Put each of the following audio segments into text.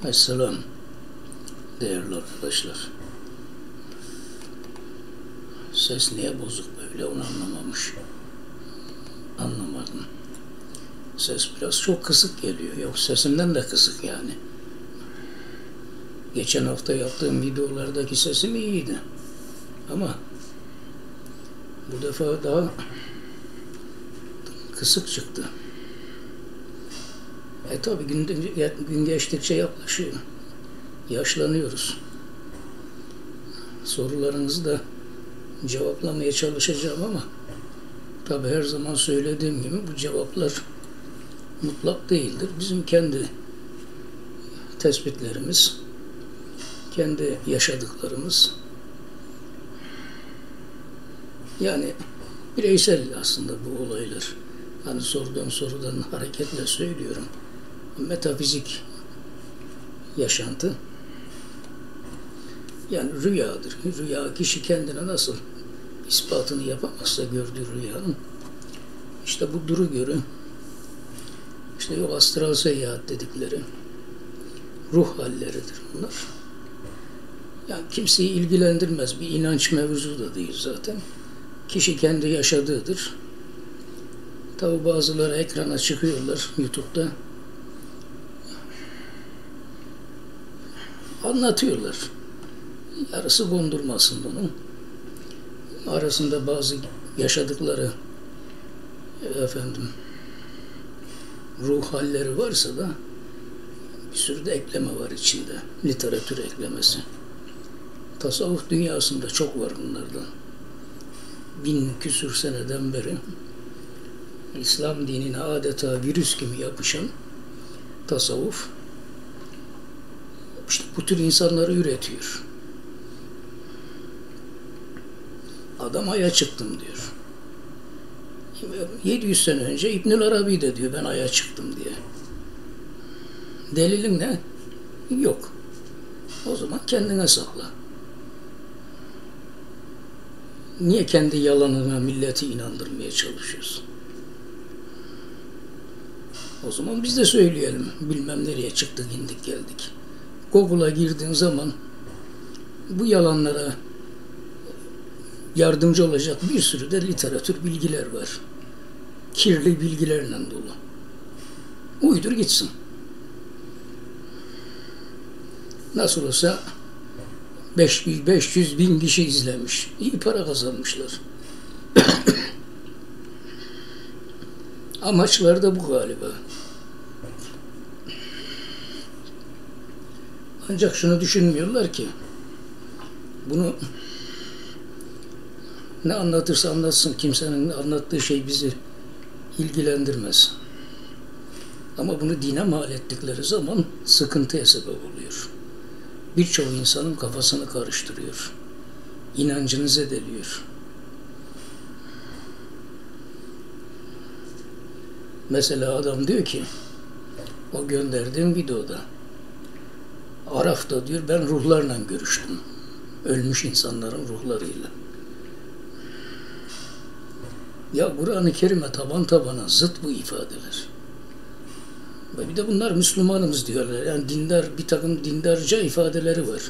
Selam değerli arkadaşlar. Ses niye bozuk böyle, onu anlamadım. Ses biraz çok kısık geliyor. Yok, sesimden de kısık yani. Geçen hafta yaptığım videolardaki sesim iyiydi. Ama bu defa daha kısık çıktı. Tabi gün geçtikçe yaklaşıyor. Yaşlanıyoruz. Sorularınızı da cevaplamaya çalışacağım ama tabi her zaman söylediğim gibi bu cevaplar mutlak değildir. Bizim kendi tespitlerimiz, kendi yaşadıklarımız, yani bireysel aslında bu olaylar. Hani sorduğum sorudan hareketle söylüyorum. Metafizik yaşantı yani rüyadır. Rüya, kişi kendine nasıl ispatını yapamazsa gördüğü rüyanın, işte bu duru görü, işte yok astral seyahat dedikleri ruh halleridir bunlar. Yani kimseyi ilgilendirmez, bir inanç mevzu da değil zaten. Kişi kendi yaşadığıdır. Tabi bazıları ekrana çıkıyorlar YouTube'da, anlatıyorlar. Yarısı kondurmasın bunun. Arasında bazı yaşadıkları ruh halleri varsa da bir sürü de ekleme var içinde. Literatür eklemesi. Tasavvuf dünyasında çok var bunlardan. 1000 küsür seneden beri İslam dinine adeta virüs gibi yapışan tasavvuf işte bu tür insanları üretiyor. Adam Ay'a çıktım diyor. 700 sene önce İbnül Arabi de diyor ben Ay'a çıktım diye. Delilin ne? Yok. O zaman kendine sakla. Niye kendi yalanına milleti inandırmaya çalışıyorsun? O zaman biz de söyleyelim. Bilmem nereye çıktık, indik, geldik. Google'a girdiğin zaman bu yalanlara yardımcı olacak bir sürü de literatür bilgiler var. Kirli bilgilerle dolu. Uydur gitsin. Nasıl olsa 500 bin kişi izlemiş. İyi para kazanmışlar. Amaçları da bu galiba. Ancak şunu düşünmüyorlar ki bunu ne anlatırsa anlatsın, kimsenin anlattığı şey bizi ilgilendirmez. Ama bunu dine mal ettikleri zaman sıkıntıya sebep oluyor. Birçok insanın kafasını karıştırıyor. İnancını zedeliyor. Mesela adam diyor ki, o gönderdiğim videoda, Araf'ta diyor ben ruhlarla görüştüm. Ölmüş insanların ruhlarıyla. Ya Kur'an-ı Kerim'e taban tabana zıt bu ifadeler. Ve bir de bunlar Müslümanımız diyorlar. Yani dindar, bir takım dindarca ifadeleri var.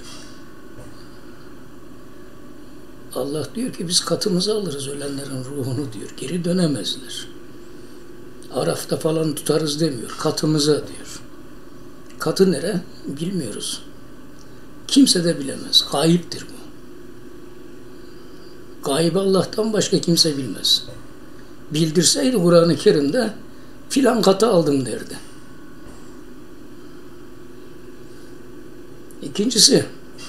Allah diyor ki biz katımıza alırız ölenlerin ruhunu diyor. Geri dönemezler. Araf'ta falan tutarız demiyor. Katımıza diyor. Katı nere? Bilmiyoruz. Kimse de bilemez. Gayiptir bu. Gaybı Allah'tan başka kimse bilmez. Bildirseydi Kur'an-ı Kerim'de filan katı aldım derdi. İkincisi,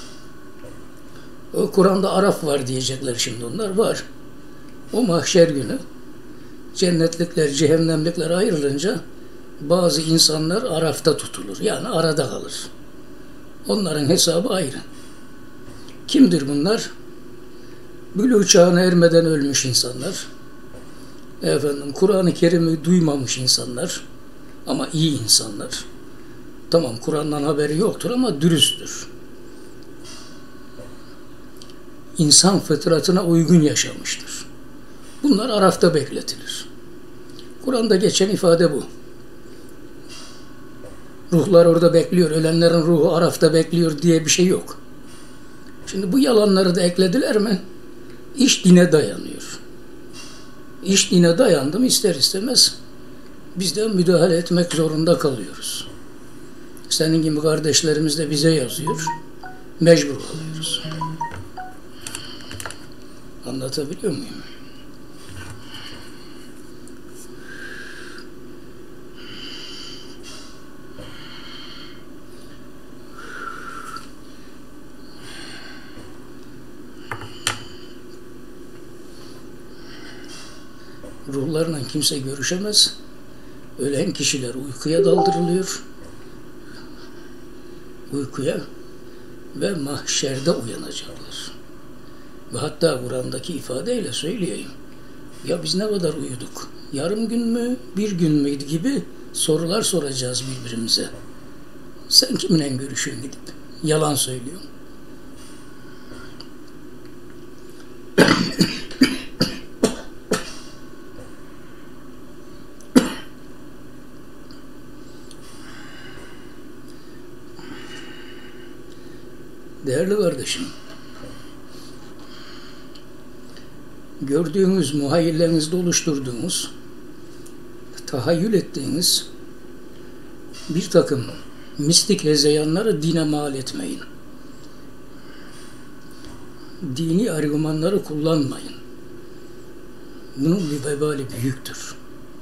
o Kur'an'da Araf var diyecekler şimdi onlar. Var. O mahşer günü cennetlikler, cehennemlikler ayrılınca bazı insanlar Araf'ta tutulur. Yani arada kalır. Onların hesabı ayrı. Kimdir bunlar? Bülûğ çağına ermeden ölmüş insanlar. Kur'an-ı Kerim'i duymamış insanlar. Ama iyi insanlar. Tamam, Kur'an'dan haberi yoktur ama dürüsttür. İnsan fıtratına uygun yaşamıştır. Bunlar Araf'ta bekletilir. Kur'an'da geçen ifade bu. Ruhlar orada bekliyor, ölenlerin ruhu Araf'ta bekliyor diye bir şey yok. Şimdi bu yalanları da eklediler mi? İş dine dayanıyor. İş dine dayandı mı ister istemez biz de müdahale etmek zorunda kalıyoruz. Senin gibi kardeşlerimiz de bize yazıyor. Mecbur kalıyoruz. Anlatabiliyor muyum? Ruhlarla kimse görüşemez. Ölen kişiler uykuya daldırılıyor. Uykuya ve mahşerde uyanacaklar. Ve hatta Kur'an'daki ifadeyle söyleyeyim. Ya biz ne kadar uyuduk? Yarım gün mü, bir gün müydü gibi sorular soracağız birbirimize. Sen kiminle görüşüyorsun gidip? Yalan söylüyorsun. Değerli kardeşim, gördüğünüz, muhayyillerinizde oluşturduğunuz, tahayyül ettiğiniz bir takım mistik hezeyanları dine mal etmeyin. Dini argümanları kullanmayın. Bunun bir vebali büyüktür.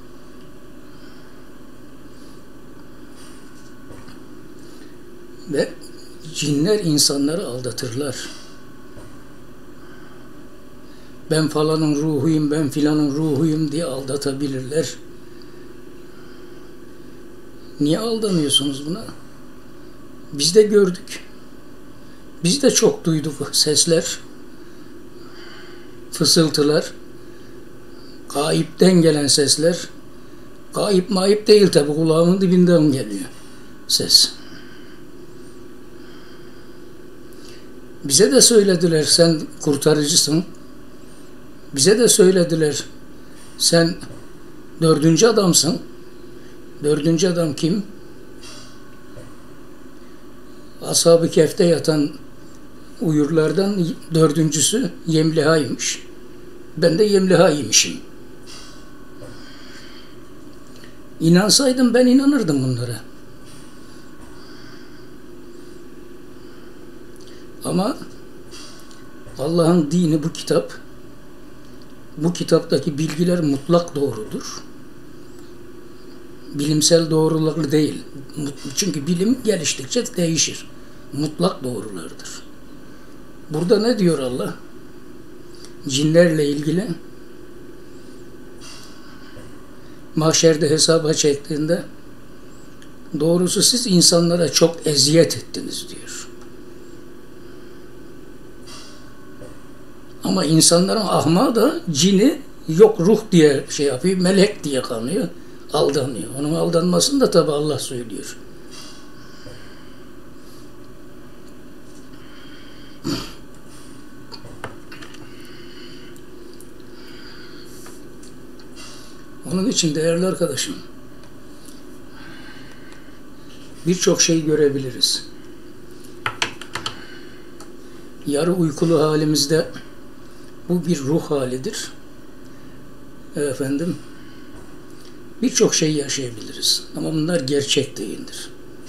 Ve cinler insanları aldatırlar. Ben falanın ruhuyum, ben filanın ruhuyum diye aldatabilirler. Niye aldanıyorsunuz buna? Biz de gördük. Biz de çok duyduk sesler, fısıltılar, gayipten gelen sesler. Gayip mayip değil tabi, kulağımın dibinden geliyor ses. Bize de söylediler sen kurtarıcısın. Bize de söylediler sen dördüncü adamsın. Dördüncü adam kim? Ashab-ı Kehf'te yatan uyurlardan dördüncüsü Yemliha'ymış. Ben de Yemliha'ymışım. İnansaydım ben inanırdım bunlara. Ama Allah'ın dini bu kitap. Bu kitaptaki bilgiler mutlak doğrudur. Bilimsel doğruları değil. Çünkü bilim geliştikçe değişir. Mutlak doğrulardır. Burada ne diyor Allah? Cinlerle ilgili mahşerde hesaba çektiğinde doğrusu siz insanlara çok eziyet ettiniz diyor. Ama insanların ahmağı da cini yok ruh diye şey yapıyor, melek diye kanıyor, aldanıyor. Onun aldanmasını da tabi Allah söylüyor. Onun için değerli arkadaşım, birçok şey görebiliriz. Yarı uykulu halimizde bu bir ruh halidir. Efendim, birçok şey yaşayabiliriz. Ama bunlar gerçek değildir.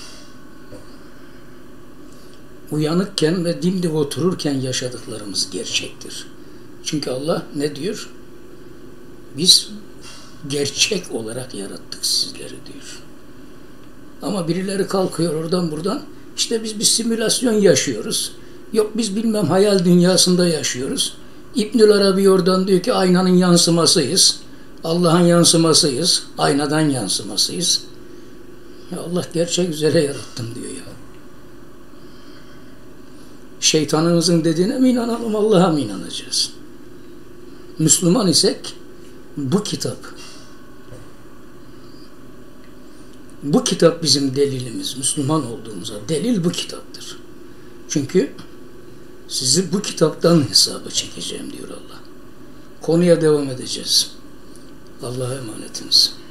Uyanıkken ve dimdik otururken yaşadıklarımız gerçektir. Çünkü Allah ne diyor? Biz gerçek olarak yarattık sizleri diyor. Ama birileri kalkıyor oradan buradan. İşte biz bir simülasyon yaşıyoruz. Yok biz bilmem hayal dünyasında yaşıyoruz. İbnül Arabi oradan diyor ki aynanın yansımasıyız. Allah'ın yansımasıyız. Aynadan yansımasıyız. Ya Allah gerçek üzere yarattım diyor ya. Şeytanımızın dediğine mi inanalım, Allah'a mı inanacağız? Müslüman isek bu kitap. Bu kitap bizim delilimiz. Müslüman olduğumuza delil bu kitaptır. Çünkü sizi bu kitaptan hesaba çekeceğim diyor Allah. Konuya devam edeceğiz. Allah'a emanetiniz.